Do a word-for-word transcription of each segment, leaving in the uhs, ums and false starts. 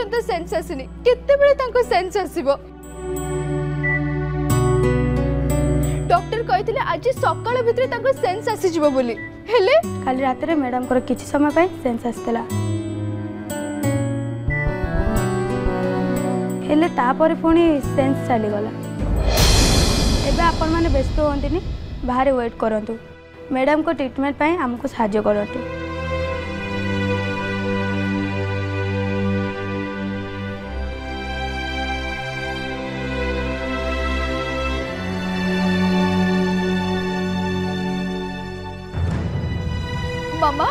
पर्यंत सेंस आसीनी केते बेले तांको सेंस आसीबो डॉक्टर कहिथिले आज सकाळ भितर तांको सेंस आसी जिवो बोली हेले काली रात रे मैडम को किछि समय पय सेंस आस्तेला हेले तापर पुणी सेंस चली गला एबे आपण माने व्यस्त होंतिनी बाहर वेट करंतु मैडम को ट्रीटमेंट पय हमको सहाय्य करंतु मामा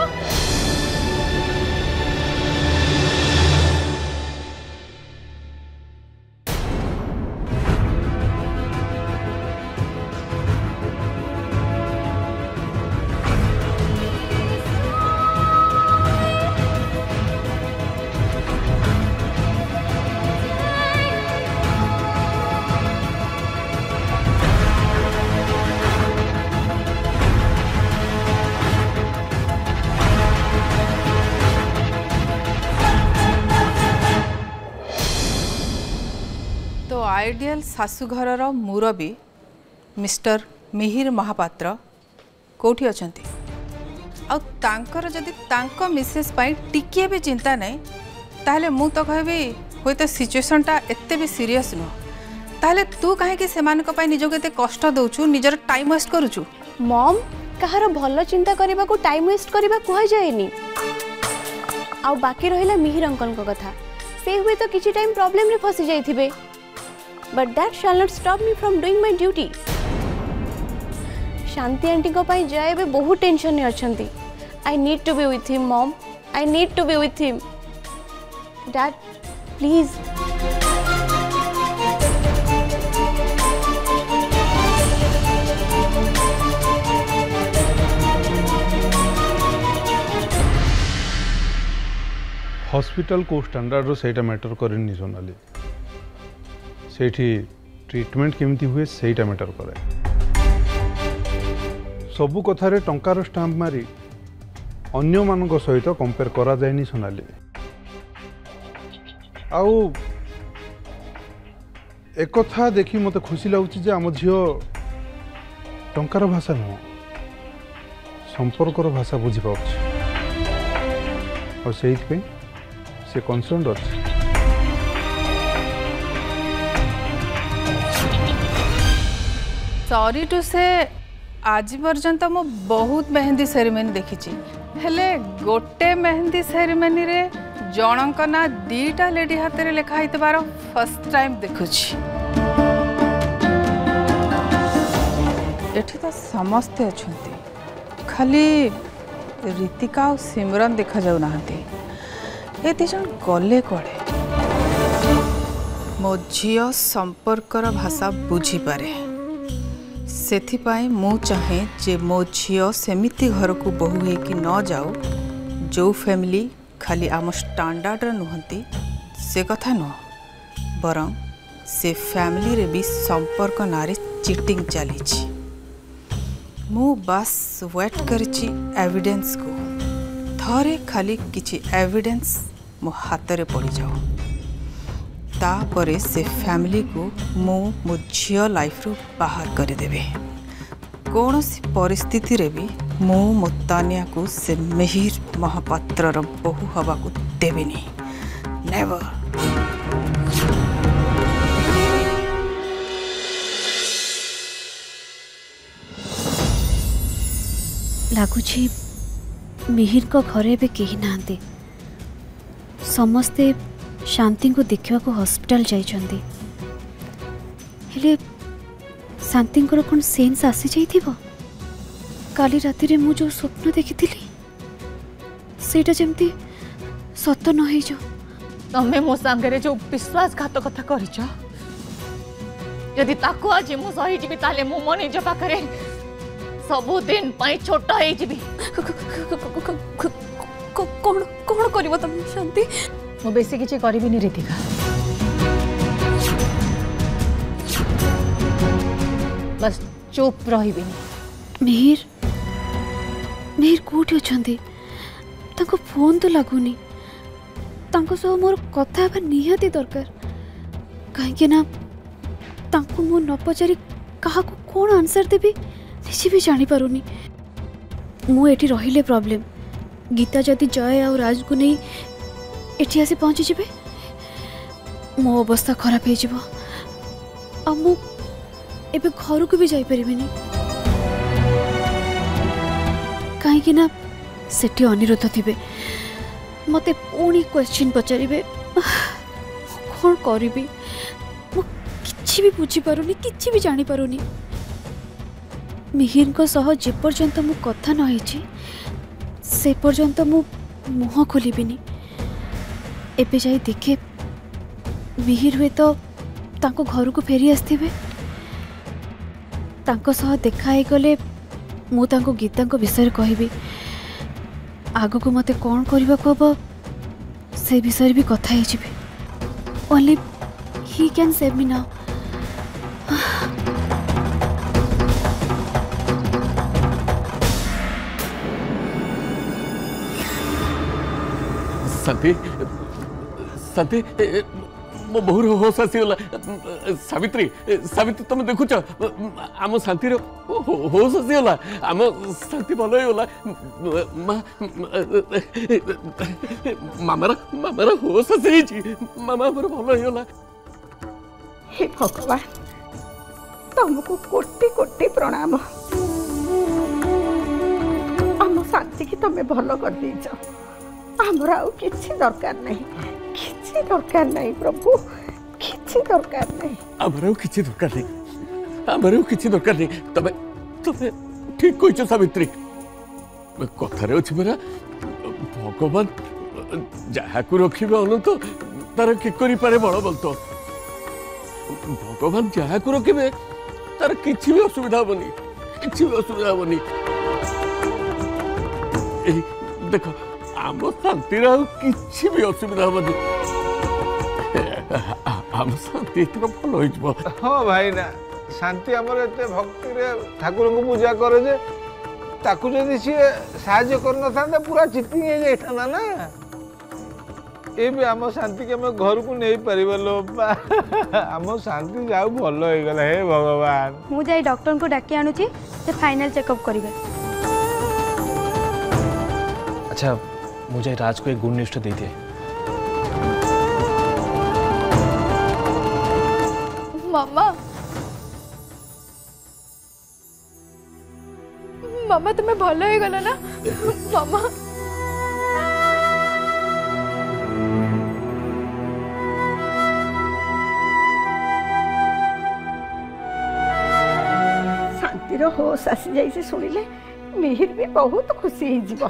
तो आइडियल शाशुघर मुरबी मिस्टर मिहिर महापात्र कोठी अछंती आ तांकर जदि तांको मिसेस पाई टिके भी चिंता नहीं ताहले मु तो कहबी होय तो सिचुएशनटा एत्ते भी सीरियस न ताहले तू काहे कि सेमानक पाई निजो केते कष्ट दउछु निजर टाइम वेस्ट करूछु मॉम कहार भल चिंता करबा को टाइम वेस्ट करबा कुहा जायनी आ बाकी रहिला मिहिर अंकल को कथा से हुए तो किछि टाइम प्रॉब्लम रे फसी जाइथिबे but that shall not stop me from doing my duty Shanti aunty को पाई जाए बे बहुत टेंशन ने अछंती I need to be with him mom I need to be with him dad please hospital को स्टैंडर्ड रो सेटा मैटर करनी सोनाली सेठी ट्रीटमेंट केमती हुए सेटा मैटर करे सबु कथारे टंकार स्टाम्प मारी अन्य मानक सहित कंपेयर करा जायनी सोनाली आउ एक कथा देखी मते खुशी लागुची जे आम झियो टंकार भाषा नुह संपर्कर भाषा बुझी पाउछ और सेहित पे से कंसर्न अछि सॉरी टू से आज पर्यंत मु बहुत मेहंदी सेरेमनी देखी हेले गोटे मेहंदी सेरेमनी रे जनक ना दीटा लेडी हाथ रे लेखा हितबार फर्स्ट टाइम देखुची एठी तो समस्ते अछंती खाली रीतिका और सिमरन देखा जाऊ नाहंती ए दी जन गले कड़े मो झियो संपर्कर भाषा बुझी पारे सेथिपाई मु चाहे जे मो झियो सेमिति घर को बहु है कि न जाओ जो फैमिली खाली आम स्टैंडर्ड नुहंती से कथा न बरं से फैमिली रे भी संपर्क नारे चीटिंग चली मु बस वेट करिछि एविडेंस को थरे खाली किछि एविडेंस मो हाथ रे पड़ी जाओ तापरे से फैमिली को मु मो झियो लाइफ रू बाहर कर देबे कौन सी परिस्थिति रे भी मु मो तानिया को से मिहिर महापात्र रो बहु हवा को देबेनी नेवर लगुची मिहिर को घरे भी कही नांती समस्ते शांति को देखा को हॉस्पिटल जाइछंती हेले शांति को कौन सेंस आसी जाइथिबो काली राति रे मु जो स्वप्न देखिथिली सेटा जेमती सत न होई जो तमे मो संगे जो विश्वासघातकता करिछ यदि ताको आज मु सही जीबी ताले मु मने जो पाखरे सबु दिन पई छोट होई जीबी कौन कौन करिवो तुम शांति मु बेसी किछि करबिनी रीतिका बस चुप रहिबिनी मिहिर मिहिर कोठी अछंती ताको फोन तो लागुनी तांको सह मोर कथा हेबा निहाती दरकार कहीं ना तांको मु न पचारि कहा कौन आंसर देबी किसी भी जानी पारुनी मु एठी रहिले प्रॉब्लम गीता जदि जय आ राज को नहीं एठी आसी पहुंची जिबे मो अवस्था खराब हो जिवो आ मु एबे घर को भी जाई परिबिनी कहीं ना सेठी अनिरुद्ध थिबे मते पुणी क्वेश्चन पचारिबे कौन करिबी मु किछि भी बुझी पारुनी किछि भी जानी पारुनी मिहिर को सह जे पर्यंत मु कथा न होइछि से पर्यंत मु मुह खोलिबिनी एबे जाई देखे मिहिर हुए तो तांको घर को फेरी आसथिबे तांको सह देखा ही गले मु तांको गीता को विषय कहबी आगो को मते कौन करबा को हबो से विषय भी कथा ही जिबे only he can save me now Shanti Shanti मो बहुर होश आसीगला सावित्री सावित्री तुम देखुच आम शांति होश आसीगला आम शांति भल होगा मामार मामार होश आसी मामा भल होगा हे भगवान तुमको कोटि कोटि प्रणाम आम शांति की तुम्हें भल कर देच आमर आउ किछि दरकार नहीं किछि दरकार नहीं प्रभु किछि दरकार नहीं आमर आउ किछि दरकार नहीं आमर आउ किछि दरकार नहीं तबे तबे ठीक कहिछ सावित्री कथारे अछि मेरा भगवान जहा को रखिबे अनंत तार कि करि पारे बड़ बोलतो भगवान जहा को रखिबे तार किछि भी असुविधा होबनी किछि भी असुविधा होबनी ए देखो आम शांति किसी भी असुविधा होनी आम शांति भल हो हाँ भाई ना शांति आमर एत भक्ति ठाकुर को पूजा करे जे ताकू जदि सी साहाय्य कर पूरा चिटिंग हो जाता ना ये भी आम शांति के आम घर को नहीं पार लो आम शांति जाऊ भल हो गला हे भगवान मु जाई डॉक्टर को डाकी आणुची से फाइनल चेकअप करिवे अच्छा मुझे राज को एक गुड न्यूज दे दिए मामा मामा तुम्हें भल हो गला ना मामा शांतिर होश आसी जाइए शुणिले मिहिर भी बहुत खुशी हो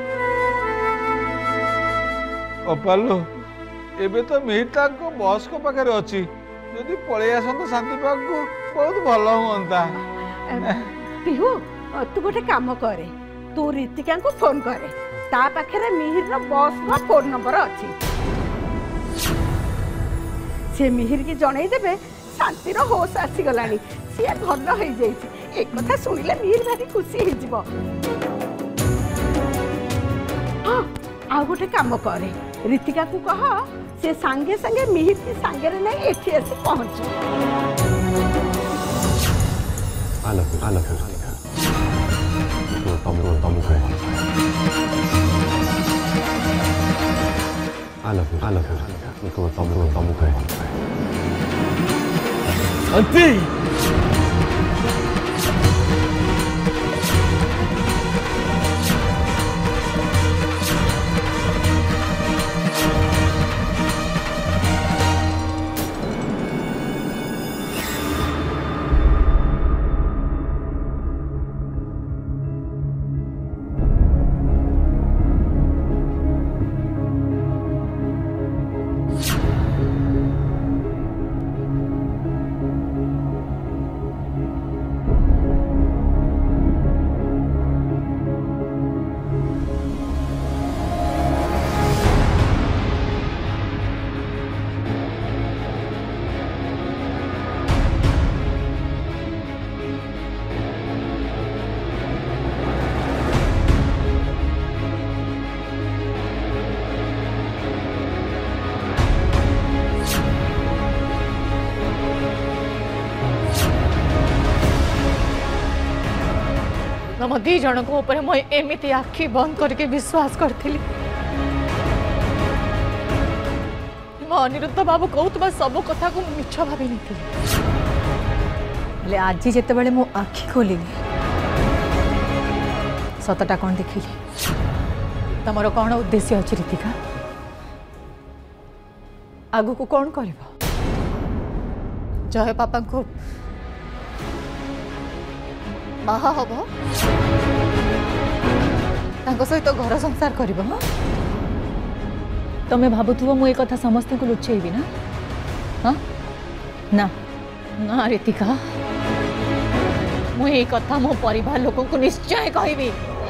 अपालो एबे तो मिहिर को बस को पाखे अच्छी जदि पलि आसत शांति पाक को बहुत भल हुआ पिहू तू गोटे काम करे तू रीतिका को फोन करे ता पाखे मिहिर बस का फोन नंबर अच्छी से मिहिर की जन देवे शांतिर होश आसीगला सी भल हो एक कथा शुणिले मिहिर भारी खुशी हो आ गोटे काम करे रीतिका को कह से सांगे सांगे मिहिर की सांगे रे नहीं एठी आसी पहुंच आलो आलो तो तम रो तम कहे आलो आलो तो तम रो तम कहे शांति तुम दी जन को ऊपर मैं एमती आखि बंद करके विश्वास करी अनिरुद्ध बाबू कहूबा सब कथा को मिछ भावी नहीं आज जिते मो आखि खोली सतटा कौन देखिली तमर कौन उद्देश्य अच्छी रीतिका आगु को कौन कर जय पापा को बाहा हम सहित घर संसार कर तमें भावुव मु एक कथा समस्त को लुचेबी ना हाँ ना ना रीतिका मुझे कथा मो परिवार लोक को निश्चय कहबी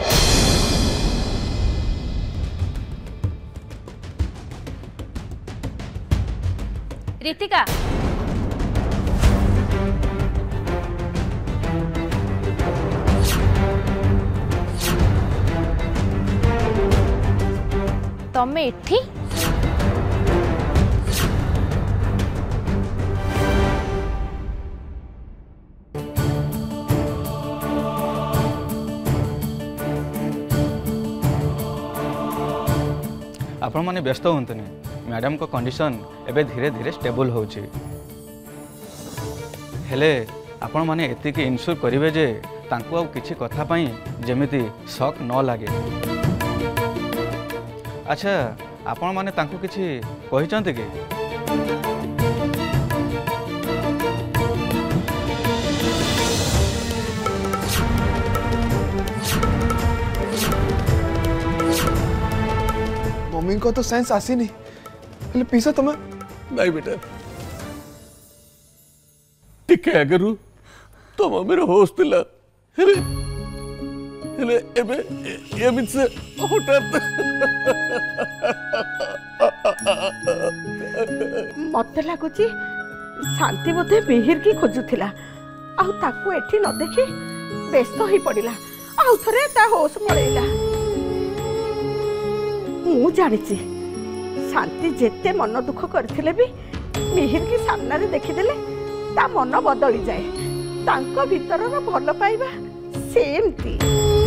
रीतिका तमे एठी आपण माने व्यस्त होंतनी मैडम को कंडीशन एबे धीरे धीरे स्टेबल होची हेले आपण माने एतिके इन्श्योर करिवे जे तांको आ किछि कथा पई जेमिति शक न लागे अच्छा आपण माने तांको किछि कहिचंते कि मम्मी को तो सेंस आसी नहीं हेले पीसा तुम नहीं बेटा टिके आगरू तो मम्मी रो होश तिला हेले हेले एबे एमित से हठात मत लगुच शांति बोधे मिहिर की खोजुला आउ ताकू एठी न देखी व्यस्त हो पड़ा आउ थरे ता होश पड़ेगा मु जानी शांति जेते मन दुख करथिले भी मिहिर की सामना रे देखिदेले ता मन बदली जाए तांको भीतर भल पाइबा सेमती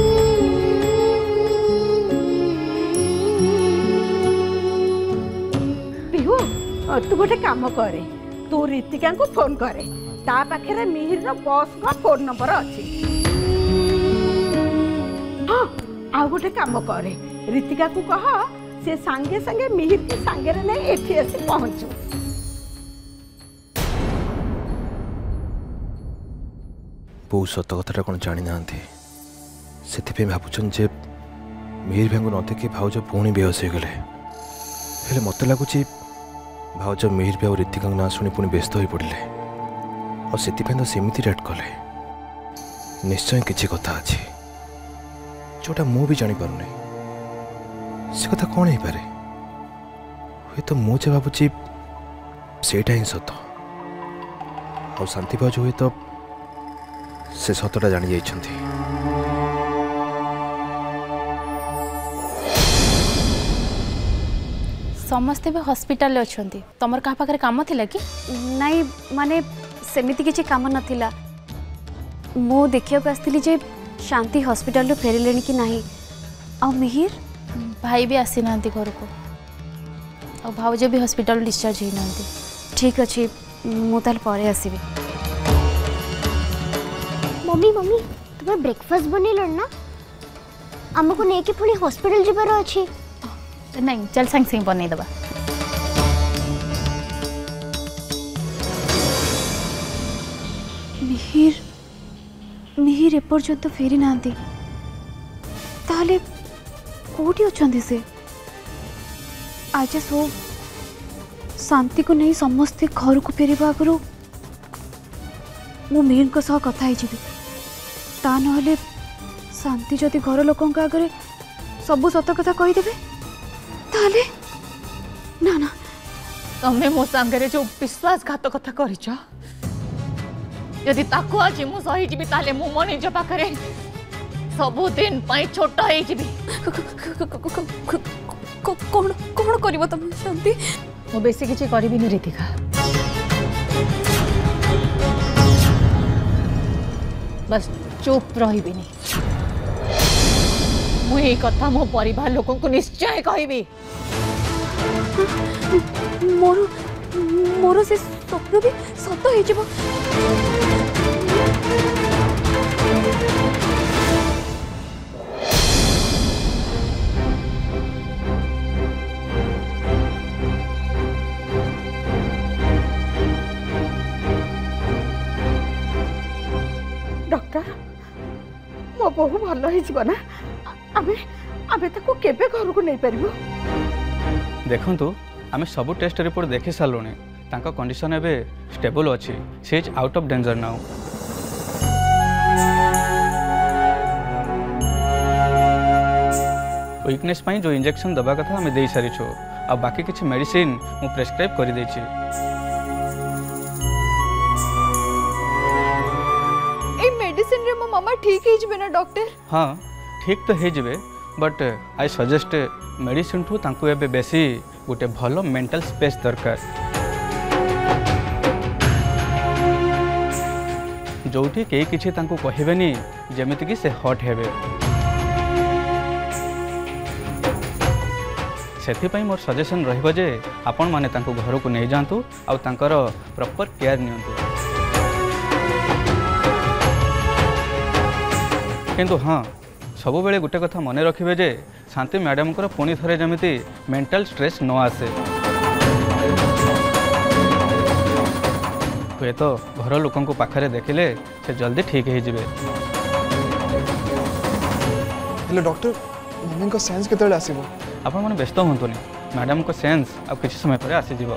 पिहु तू गोटे काम करे तू रीतिका को फोन करे ता पाखे मिहिर रो बॉस का फोन नंबर अच्छी हाँ आ गोटे काम करे रीतिका को कह से सांगे सांगे मिहिर की सांगे रे नहीं एठी आसी पहुंचू बो सत कथा कौन जानी ना से भावुन जे मिहिर भाई न देखी भाउज पुणी बेहोश हो गले हेले मत लगुच भाउज मिहिर भाई और रीतिका ना शुणी पुणी व्यस्त हो पड़े और से तो सेमती रेट कले निश्चय किसी कथा अच्छी जोटा मु भी जानी पार नहीं से कथा कौन हो पारे हुए तो मुझे भावुची सेटा ही सत आ शांति भाउज हुए तो से सतटा जानी जाइछंती समस्ते भी हॉस्पिटल ले अछंती तमर कहा पाखरे काम थिला कि नहीं माने सेमिति किछि काम नथिला मो देखिया को आस्तिली जे शांति हॉस्पिटल रो फेरिलेनी कि नाही आ मिहिर भाई भी आसी नांती घर को और भाउज भी हॉस्पिटल डिस्चार्ज ही नांती ठीक अछि मु ताल परे आसीबी मम्मी मम्मी तुम्हें ब्रेकफास्ट बनेल ना आमको नेकी पुणी हॉस्पिटल जीवार अच्छी नहीं चल संग संग बन दबा मिहिर मिहिर एपर्यंत फेरी नांती ताले कोठी अछंती से आज सो शांति को नहीं समस्ते घर को फेरवा आगु मो मिहिर को सह कथा ही ता नहले शांति जदि घर लोकों आगे सबू सत कथा कहीदेवे ताले ना ना तमें मो सांगे जो विश्वासघात कथा करिछ यदि ताको आज मु सही जीबी ताले मु मन निज पाखरे सबु दिन पई छोट होई जीबी कौन कौन करिवो तुम शांति मु बेसी किछि करबी नि रीतिका बस चुप रही नहीं मुझे कथा मो परिवार लोक को निश्चय कहबी। मोर मोर से स्वप्न भी सत हो जिवो। डॉक्टर मो बहु भल हो ना आमे आमे ताको केबे घर को नहीं परबो। देखंतु आमे सब टेस्ट रिपोर्ट देखि सालुनी तांका कंडीशन एबे स्टेबल अछि। She is out of danger now. Weakness पाई जो इंजेक्शन दबा कथा आमे देई सारी छु आ बाकी किछि मेडिसिन मु प्रेस्क्राइब करि दै छी। ए मेडिसिन रे मो मामा ठीक हे जबे ना डॉक्टर? हां ठीक तो हे जबे बट आई सजेस्ट मेडिसिन ठू तांको एबे बेसी गोटे भलो मेंटल स्पेस दरकार जोठी कई किछि तांको कहिबेनी जेमिति कि से हॉट हेबे। सेथि पई मोर सजेशन रहइबो जे आपण माने तांको घर को नै जांतु आ तांकर प्रॉपर केयर नियंतु। किंतु हाँ सब बेले गोटे कथा मन रखिबे जे शांति मैडम को पुणी थरे जमिति मेंटल स्ट्रेस न आसे। हुए तो घर लोकों को पाखरे देखिले से जल्दी ठीक हो जिवे। हेलो डॉक्टर मम्मी को सेंस केतले आसीबो? आपण माने व्यस्त होंतुनी मैडम को सेंस अब किछि समय पर आसी जिवो।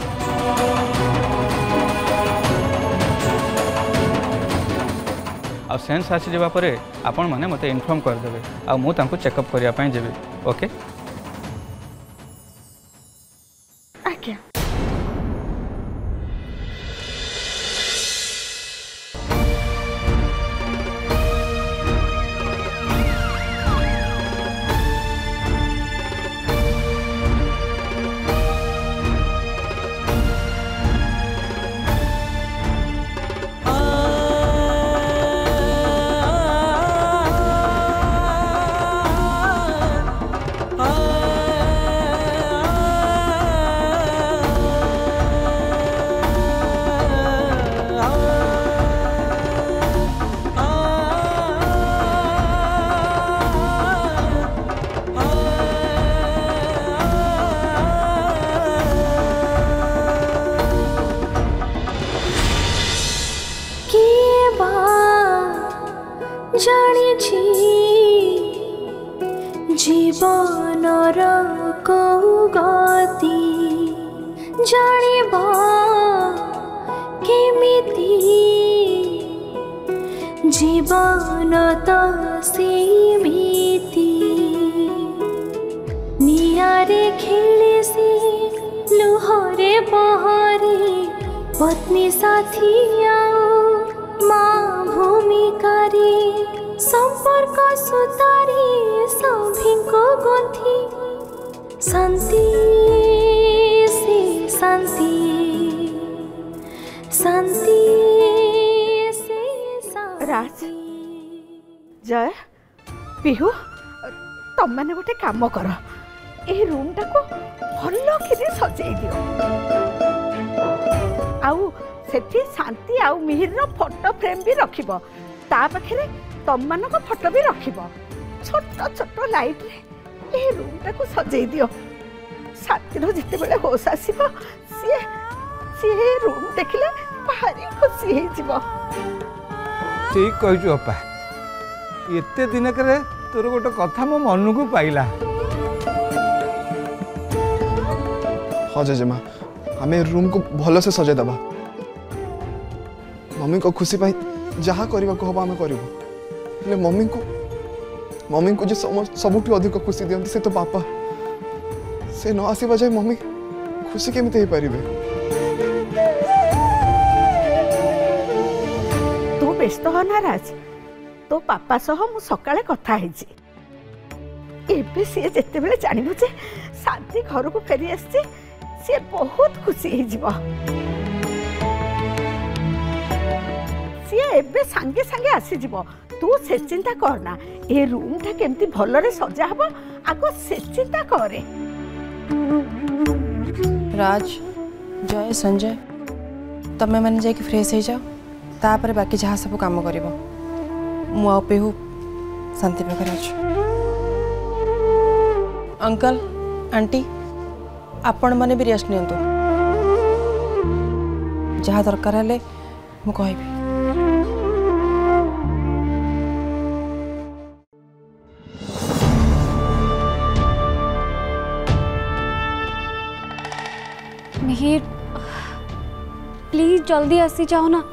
आ सेंस आसी जबा परे आपण माने मते इन्फॉर्म कर देबे आ मु तांको चेकअप करिया पई जेबे। ओके आज्ञा। जीवनर को गति जानिबा केमिति जीवन तो सीमिति नियारे खेले से लुहरे बहरे पत्नी साथी माँ भूमिकारी संपर्क सुतारी सभी को गंथी शांति से शांति शांति से राज जय पिहू तुम मैंने गोटे काम कर ए रूम टाको भल कि सजाई दियो आउ सेठी शांति आउ मिहिर फोटो फ्रेम भी रखिबो ता पाखरे तुम मान फोटो भी रखिब छोट छोट लाइट रे ए रूम टाको सजाई दियो साथीर जिते बेले होश आसीबो सी सी रूम देखिले भारी खुशी हे जिवो। ठीक कहछु अपा एते दिन करे तोर गोटे कथा मो मन को पाइला। हाँ जेजेमा हमें रूम को भल से सजाई दबा मम्मी को खुशी पाई जहाँ करने को हम आम करूँ मम्मी को मम्मी को जो सबुठ अधिक खुशी दिखती से तो पापा से न आसवा जाए मम्मी खुशी केमिति हो पारे। तू व्यस्त हो ना राज तो पापा सह मु सकाळे कथा हेछि एबे से जेते बेले जानिबो जे शांति घर को फेरी आछि से बहुत खुशी हे जिवो सी एबे संगे संगे आसी जिवो तू से चिंता करना ए रूम टा केमती भलरे सजा हबो आगो से चिंता करे। राज जय संजय तमे मैंने जाके फ्रेश हो जाओ तापर बाकी जहाँ सब काम करिवो मु आ पेहू शांति पाखे अच्छे। अंकल आंटी आपण मैंने भी रेस्ट नियंतु जहाँ दरकार हेले मु कहबी। मिहिर प्लीज जल्दी आसी जाओ ना।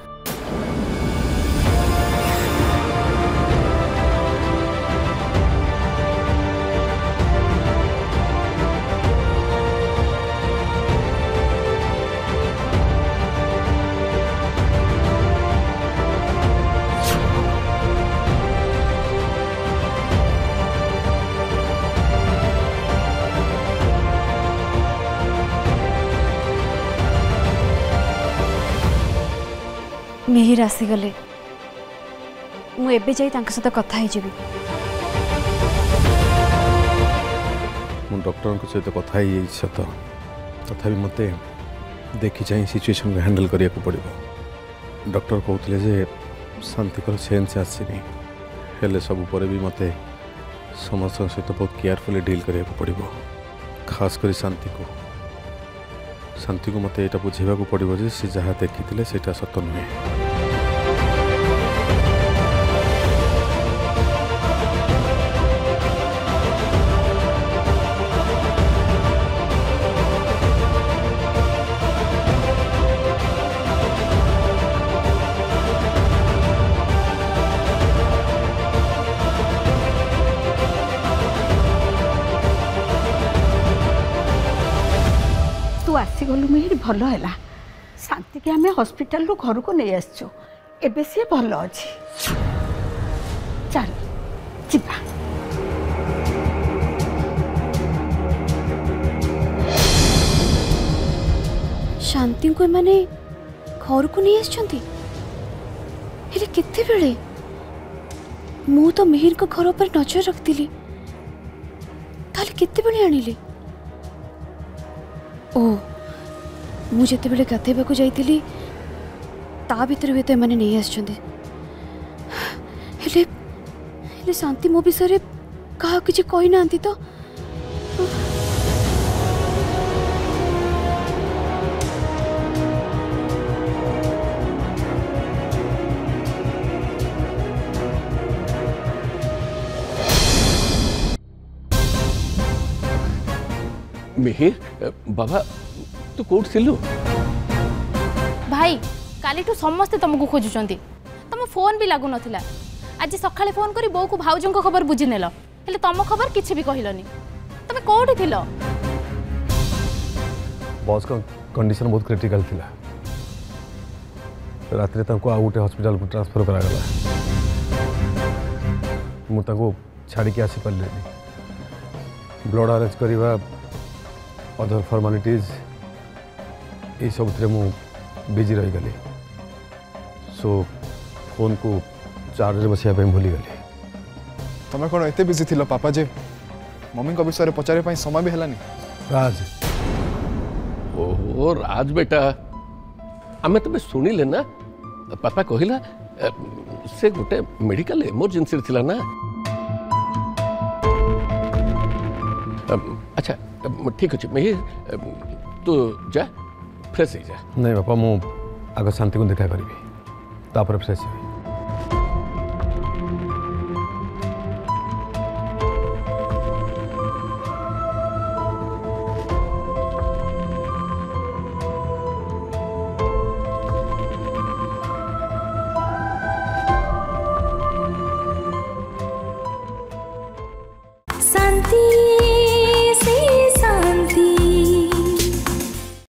मिहिर आसीगले मु एबे जाई तांका सहित कथा ही जीवी। मु डॉक्टर को सहित कथा ही सत तथापि मते देखी चाहिए सिचुएशन को हैंडल करिया को पड़िबो। डॉक्टर कहउतले जे शांतिकर सेंस आसीनी हेले सब पर भी मते समस्त सहित बहुत केयरफुली डील करिया को पड़िबो। खास करी शांति को शांति को मते एटा बुझेबा को पड़िबो जे से जहाँ देखिथिले सेटा सत नुहे। तू आसीगलु मिहिर भल है शांति के आमे हॉस्पिटल रू घर को नहीं आसचो एबे से भल अछि। चल जिबा। शांति को माने घर को नहीं आछंती हेले केते बेले मु तो मिहिर को घर पर नजर रखतिली ताले केते बेले आनिले। ओ मु जेते बेले गाधेबा को जाइतिली ता भीतर हुए तो एमाने नहीं आछंती हेले हेले शांति मो विषय रे कहा किछि कहि नांती तो। मिहिर बाबा तू कोट थिलु भाई काली ठू समस्ते तुमको खोजुचंती तुम फोन भी लागु नथिला आज सकाळे फोन करी बो को भाउजन को खबर बुझी नेलो हेले तुम खबर किछि भी कहिलनी तमे कोठी थिलो। बॉस का कंडीशन बहुत क्रिटिकल थिला रात रे ताको आ उटे हॉस्पिटल को ट्रांसफर करा गला मु ताको छाड़ी के आसी पल्ले ब्लड अरेंज करिवा अदर फॉर्मालिटीज ये सब थे मु बिजी रही गली सो फोन को चार्ज बसिया भूली गली। तुम कौन एत बिजी थिल पापा जे मम्मी को विषय पचारे पाई समय भी हेलानी। राज ओहो राज बेटा आमे तबे सुनिले ना पापा कहिला से गोटे मेडिकल इमरजेंसी थिला ना। अच्छा ठीक अच्छे मिहिर तू जा फ्रेश ही जा। नहीं बापा मु आगे शांति को देखा करी तापर फ्रेश हो। शांति